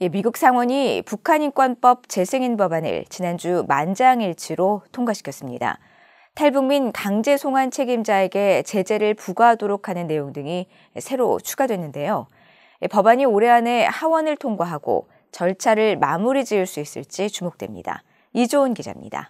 미국 상원이 북한인권법 재승인 법안을 지난주 만장일치로 통과시켰습니다. 탈북민 강제 송환 책임자에게 제재를 부과하도록 하는 내용 등이 새로 추가됐는데요. 법안이 올해 안에 하원을 통과하고 절차를 마무리 지을 수 있을지 주목됩니다. 이조은 기자입니다.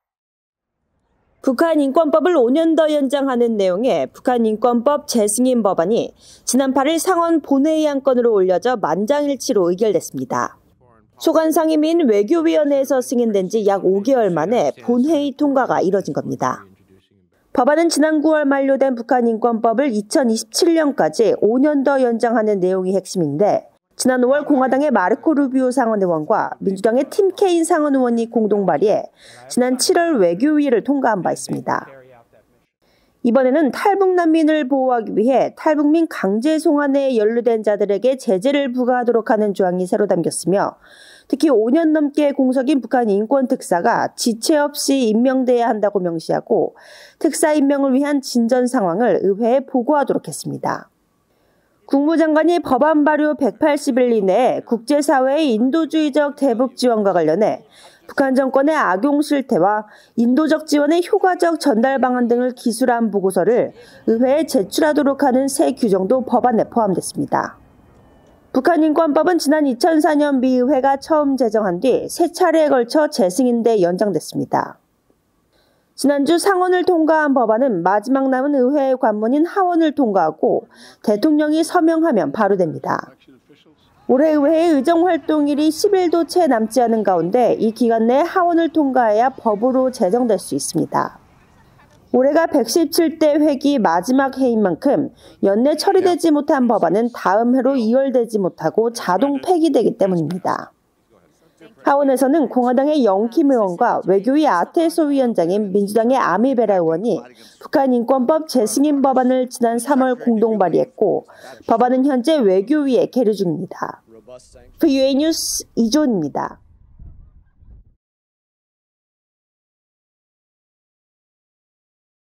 북한인권법을 5년 더 연장하는 내용의 북한인권법 재승인 법안이 지난 8일 상원 본회의 안건으로 올려져 만장일치로 의결됐습니다. 소관상임위인 외교위원회에서 승인된 지 약 5개월 만에 본회의 통과가 이뤄진 겁니다. 법안은 지난 9월 만료된 북한인권법을 2027년까지 5년 더 연장하는 내용이 핵심인데 지난 5월 공화당의 마르코 루비오 상원의원과 민주당의 팀 케인 상원의원이 공동 발의해 지난 7월 외교위를 통과한 바 있습니다. 이번에는 탈북난민을 보호하기 위해 탈북민 강제 송환에 연루된 자들에게 제재를 부과하도록 하는 조항이 새로 담겼으며 특히 5년 넘게 공석인 북한 인권특사가 지체 없이 임명돼야 한다고 명시하고 특사 임명을 위한 진전 상황을 의회에 보고하도록 했습니다. 국무장관이 법안 발효 180일 이내에 국제사회의 인도주의적 대북 지원과 관련해 북한 정권의 악용 실태와 인도적 지원의 효과적 전달 방안 등을 기술한 보고서를 의회에 제출하도록 하는 새 규정도 법안에 포함됐습니다. 북한인권법은 지난 2004년 미 의회가 처음 제정한 뒤 세 차례에 걸쳐 재승인돼 연장됐습니다. 지난주 상원을 통과한 법안은 마지막 남은 의회의 관문인 하원을 통과하고 대통령이 서명하면 발효됩니다. 올해 의회의 의정활동일이 10일도 채 남지 않은 가운데 이 기간 내에 하원을 통과해야 법으로 제정될 수 있습니다. 올해가 117대 회기 마지막 해인 만큼 연내 처리되지 못한 법안은 다음 해로 이월되지 못하고 자동 폐기되기 때문입니다. 하원에서는 공화당의 영킴 의원과 외교위 아테소 위원장인 민주당의 아미베라 의원이 북한인권법 재승인 법안을 지난 3월 공동 발의했고 법안은 현재 외교위에 계류 중입니다. VUA 뉴스 이조은입니다.